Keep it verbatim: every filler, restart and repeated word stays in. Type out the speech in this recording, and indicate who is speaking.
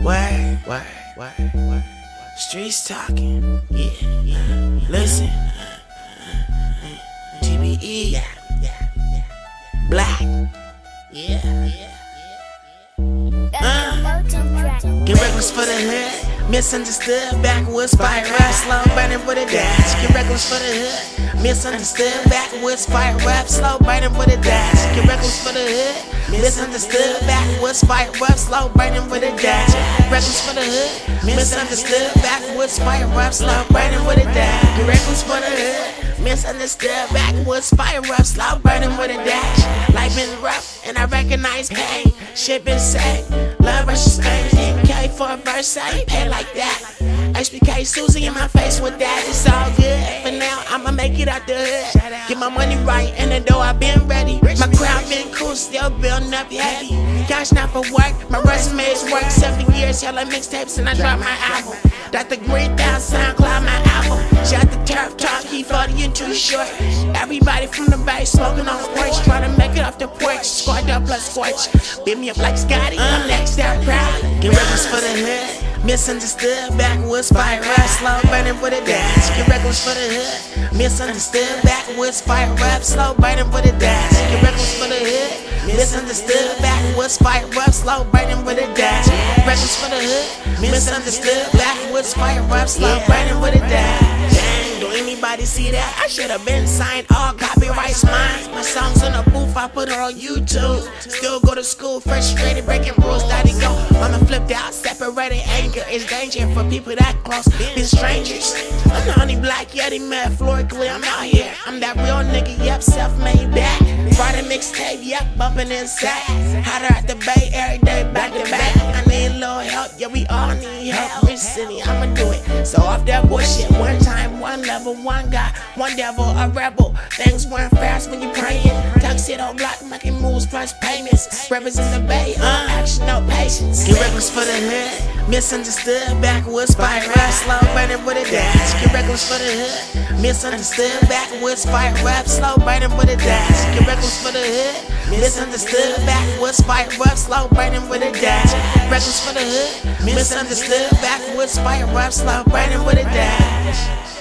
Speaker 1: Word, word, word, word. Streets talking, yeah, yeah. Listen, T B E, yeah, yeah, yeah. Black, yeah, yeah. Uh, get reckless for the hood, misunderstood, backwoods, fire rap, slow burning with a dash. Get reckless for the hood, misunderstood, backwoods, fire rap, slow burning with a dash. Get reckless for the hood, misunderstood, backwoods, fire rap, slow burning with a dash. Reckless for the hood, misunderstood, backwoods, fire rap, slow burning with a dash. Get reckless for the hood, misunderstood, backwoods, fire rap, slow burning with a dash. Life been rough and I recognize pain. Shit been sad, love versus fame. ten K for a verse, I ain't pay like that. H B K Susie in my face with that, it's all good. For now, I'ma make it out the hood. Get my money right, and the door I been ready. My crowd been cool, still building up heavy. Cash not for work, my resume is work. Seven years, hella mixtapes, and I dropped my album. Doctor Green down SoundCloud, my album. Shout the turf talk, he forty and too short. Everybody from the bay smoking on the porch, trying to make it off the porch. Squad up plus scorch. Beat me up like Scotty, I'm next out proud. Get reckless for the hood, misunderstood, backwoods, fire rap, slow burning with a dash. Get reckless for the hood, misunderstood, backwoods, fire rap, slow burning with a dash. Get reckless for the hood, misunderstood, backwoods, fire rap, slow burning with a dash. Reckless for the hood, misunderstood, backwoods, fire rap, slow burning with a dash. Dang, do anybody see that? I should have been signed, all copyrights mine. My songs in the booth, I put it on YouTube. Still go to school, frustrated, breaking rules, daddy go. Mama flipped out, separated anger is danger for people that close, been strangers. I'm the only black yeti metaphorically, I'm out here. I'm that real nigga, yep, self-made back. Friday mixtape, yep, bumping inside. Hotter at the bay every day, back to back. I need a little help, yeah, we all need help. Rich city, I'ma do it. So off that bullshit, one time, one level, one guy, one devil, a rebel. Things went fast when you praying. Tuxedo block, making moves plus payments. Represent the bay, uh, action, no patience. Get reckless for the hood, misunderstood, backwoods, fire rap, slow burning with a dash. Get reckless for the hood, misunderstood, backwoods, fire rap, slow burning with a dash. Get reckless for the hood, misunderstood, backwoods, fire rap, slow burning with a dash. Reckless for the hood, misunderstood, backwoods, fire rap, slow burning with a dash.